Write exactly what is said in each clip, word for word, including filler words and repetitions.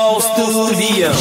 Football Studio.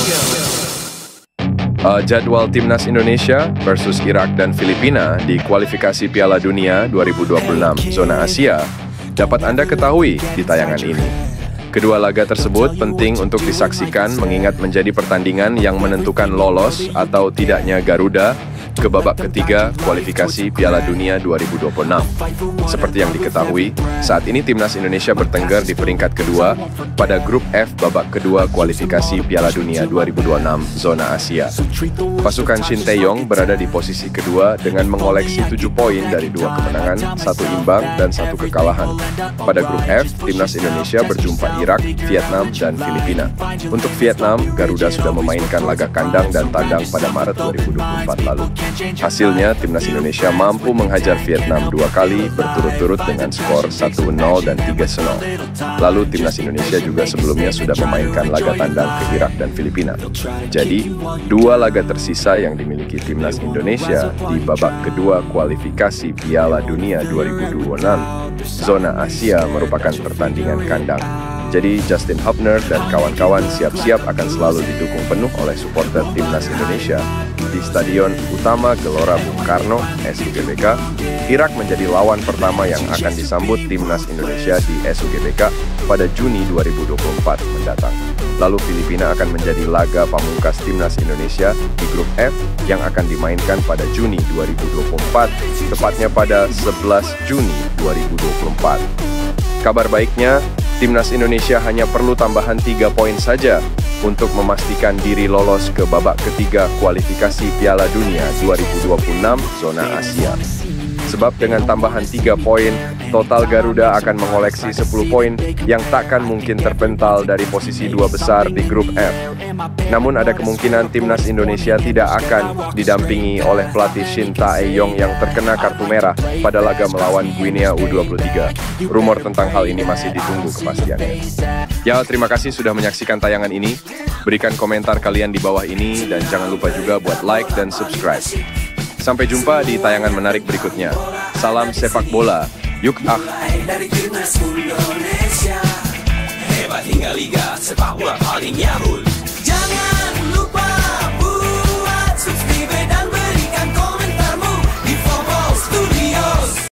Uh, jadwal Timnas Indonesia versus Irak dan Filipina di kualifikasi Piala Dunia dua ribu dua puluh enam zona Asia dapat Anda ketahui di tayangan ini. Kedua laga tersebut penting untuk disaksikan mengingat menjadi pertandingan yang menentukan lolos atau tidaknya Garuda ke babak ketiga kualifikasi Piala Dunia dua ribu dua puluh enam. Seperti yang diketahui, saat ini Timnas Indonesia bertengger di peringkat kedua pada grup F babak kedua kualifikasi Piala Dunia dua ribu dua puluh enam zona Asia. Pasukan Shin Tae-yong berada di posisi kedua dengan mengoleksi tujuh poin dari dua kemenangan, satu imbang, dan satu kekalahan. Pada grup F, Timnas Indonesia berjumpa Irak, Vietnam, dan Filipina. Untuk Vietnam, Garuda sudah memainkan laga kandang dan tandang pada Maret dua ribu dua puluh empat lalu. Hasilnya, Timnas Indonesia mampu menghajar Vietnam dua kali berturut-turut dengan skor satu nol dan tiga nol. Lalu Timnas Indonesia juga sebelumnya sudah memainkan laga tandang ke Irak dan Filipina. Jadi, dua laga tersisa yang dimiliki Timnas Indonesia di babak kedua kualifikasi Piala Dunia dua ribu dua puluh enam zona Asia merupakan pertandingan kandang. Jadi Justin Hubner dan kawan-kawan siap-siap akan selalu didukung penuh oleh supporter Timnas Indonesia di Stadion Utama Gelora Bung Karno, S U G B K. Irak menjadi lawan pertama yang akan disambut Timnas Indonesia di S U G B K pada Juni dua ribu dua puluh empat mendatang. Lalu Filipina akan menjadi laga pamungkas Timnas Indonesia di grup F yang akan dimainkan pada Juni dua ribu dua puluh empat, tepatnya pada sebelas Juni dua ribu dua puluh empat. Kabar baiknya, Timnas Indonesia hanya perlu tambahan tiga poin saja untuk memastikan diri lolos ke babak ketiga kualifikasi Piala Dunia dua ribu dua puluh enam zona Asia. Sebab dengan tambahan tiga poin, total Garuda akan mengoleksi sepuluh poin yang takkan mungkin terpental dari posisi dua besar di grup F. Namun ada kemungkinan Timnas Indonesia tidak akan didampingi oleh pelatih Shin Tae-yong yang terkena kartu merah pada laga melawan Guinea U dua puluh tiga. Rumor tentang hal ini masih ditunggu kepastiannya. Ya, terima kasih sudah menyaksikan tayangan ini. Berikan komentar kalian di bawah ini dan jangan lupa juga buat like dan subscribe. Sampai jumpa di tayangan menarik berikutnya. Salam sepak bola. Yuk ah. Dari Timnas Indonesia, hebat hingga liga sepak bola paling yahul.